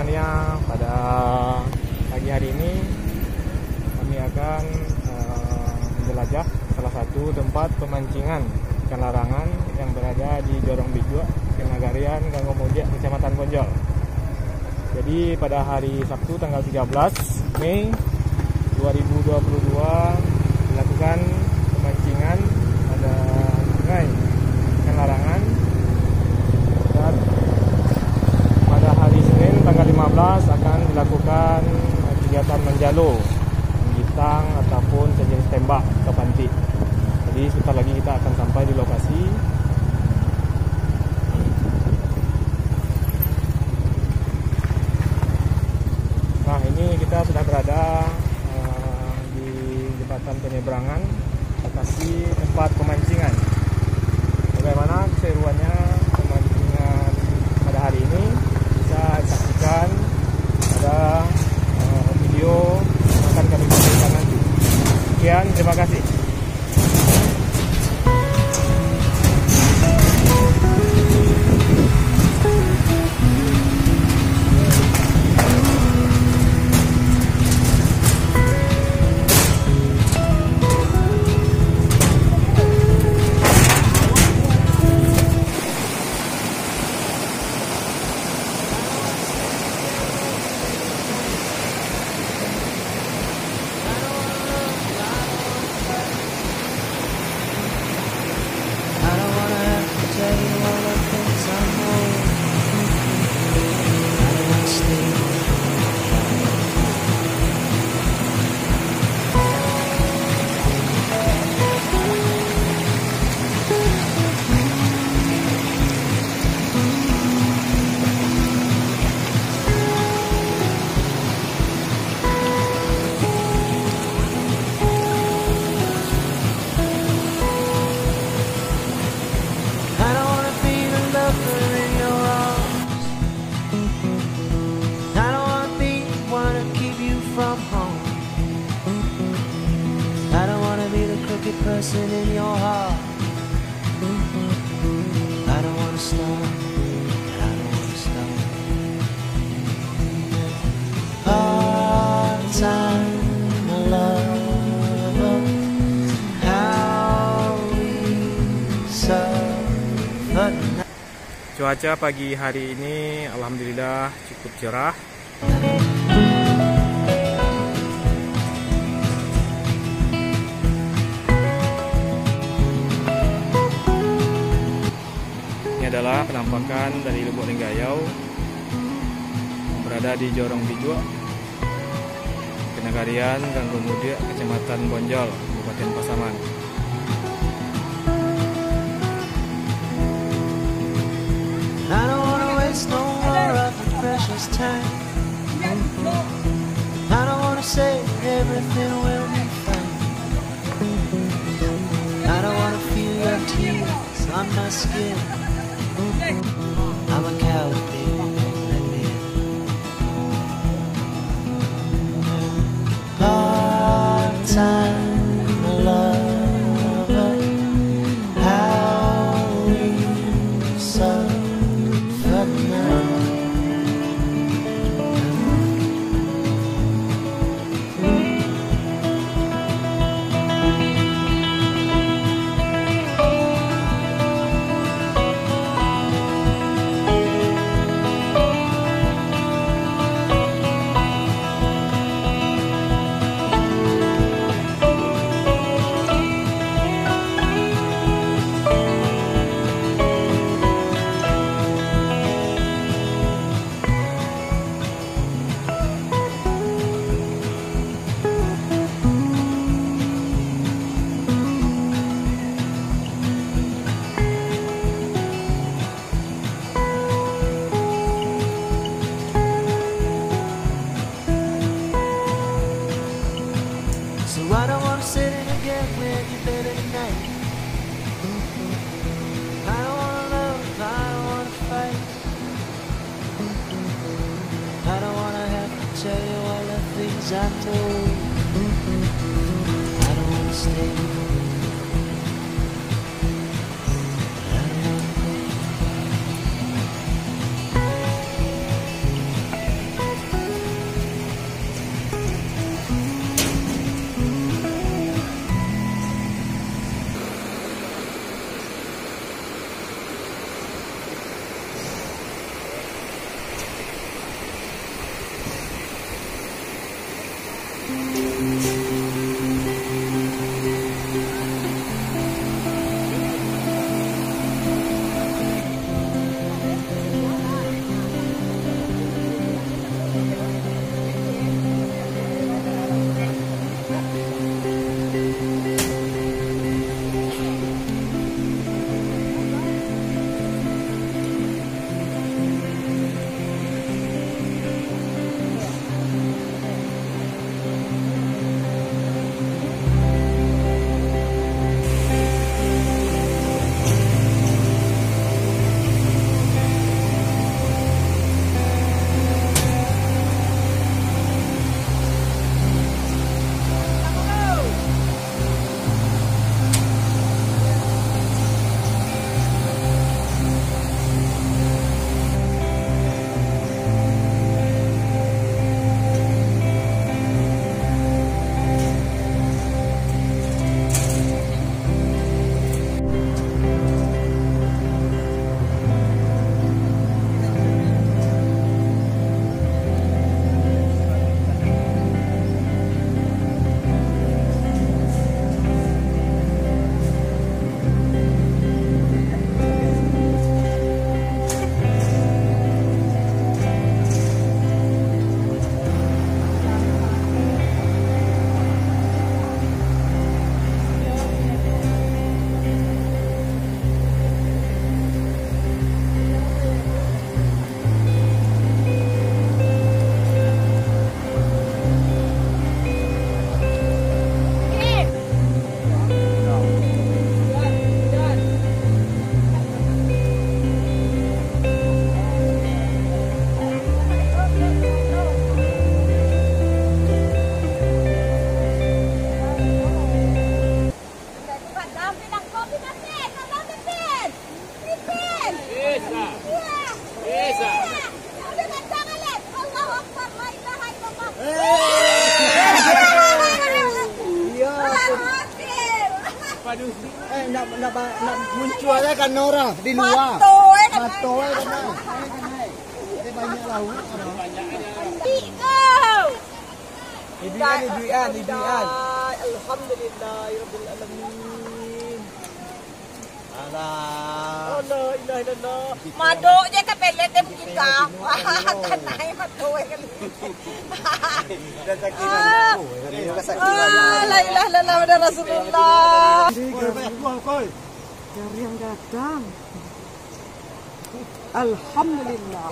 semuanya, pada pagi hari ini kami akan menjelajah salah satu tempat pemancingan ikan larangan yang berada di Jorong Bijua, Kenagarian, Ganggomudia, Kecamatan Bonjol. Jadi pada hari Sabtu tanggal 13 Mei 2022 dilakukan pemancingan pada sungai ikan larangan, dan pada hari Senin tanggal 15 akan dilakukan kegiatan menjalo, menggitang ataupun sejenis tembak atau panti. Jadi sebentar lagi kita akan sampai di lokasi. Nah, ini kita sudah berada di jembatan penyeberangan lokasi tempat pemancingan. Bagaimana keseruannya pemancingan pada hari ini bisa disaksikan pada video yang akan kami berikan nanti. Sekian, terima kasih. Person in your heart. I don't want to stop. I don't want to stop. Part-time lover, how we suffer. Cuaca pagi hari ini alhamdulillah cukup cerah. Adalah penampakan dari Lubuk Linggayau berada di Jorong Bijua, Kenagarian, Ganggomudia, Kecamatan Bonjol, Kabupaten Pasaman. I don't wanna waste no more of the precious time. I don't wanna say everything will be fine. I don't wanna feel your tears on my skin. I'm a coward, baby, let me in. Part-time lover, how we suffer now. I don't wanna sit in again where you better tonight. I don't wanna love, I don't wanna fight. I don't wanna have to tell you all the things I know. I don't wanna stay. I don't wanna go. nak muncul lah kan Nora di luar. Matoy kan. Dia banyak lauk. Idian. Alhamdulillahirabbil alamin. Alah. La ilaha illallah. Madok je kan pelet dia pergi kau. Kan naik matoy kan. Dan sakitan. Dia sakitan. La ilaha illallah Muhammad Rasulullah. Dari yang datang. Alhamdulillah.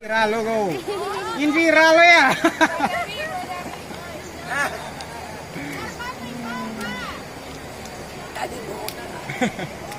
Viral lo kau. Ini viral lo ya. Tadi